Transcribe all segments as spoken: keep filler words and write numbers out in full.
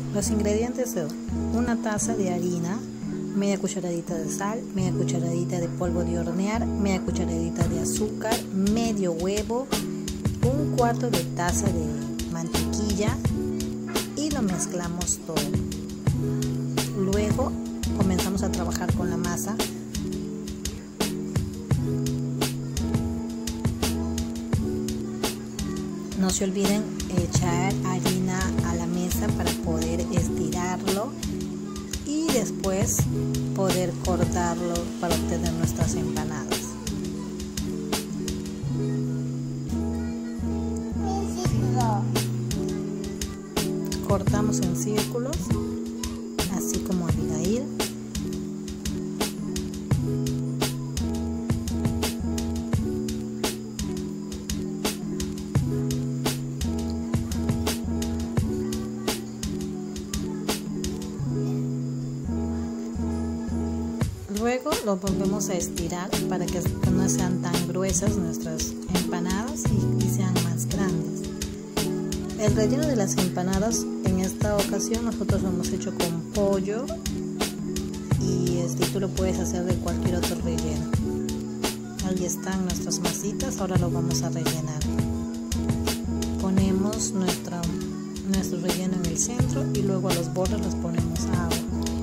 Los ingredientes son una taza de harina, media cucharadita de sal, media cucharadita de polvo de hornear, media cucharadita de azúcar, medio huevo, un cuarto de taza de mantequilla y lo mezclamos todo. Luego comenzamos a trabajar con la masa. No se olviden echar harina a la mesa para poder estirarlo y después poder cortarlo para obtener nuestras empanadas. Cortamos en círculos, así como Abigail. Luego lo volvemos a estirar para que no sean tan gruesas nuestras empanadas y, y sean más grandes. El relleno de las empanadas en esta ocasión nosotros lo hemos hecho con pollo y este, tú lo puedes hacer de cualquier otro relleno. Ahí están nuestras masitas, ahora lo vamos a rellenar. Ponemos nuestra, nuestro relleno en el centro y luego a los bordes les ponemos agua.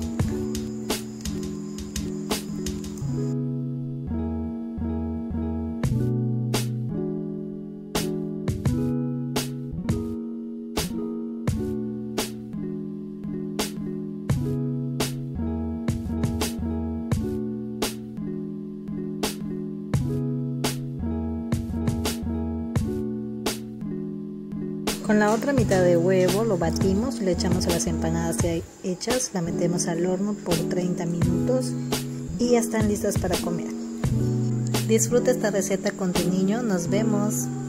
Con la otra mitad de huevo lo batimos, le echamos a las empanadas ya hechas, la metemos al horno por treinta minutos y ya están listas para comer. Disfruta esta receta con tu niño, nos vemos.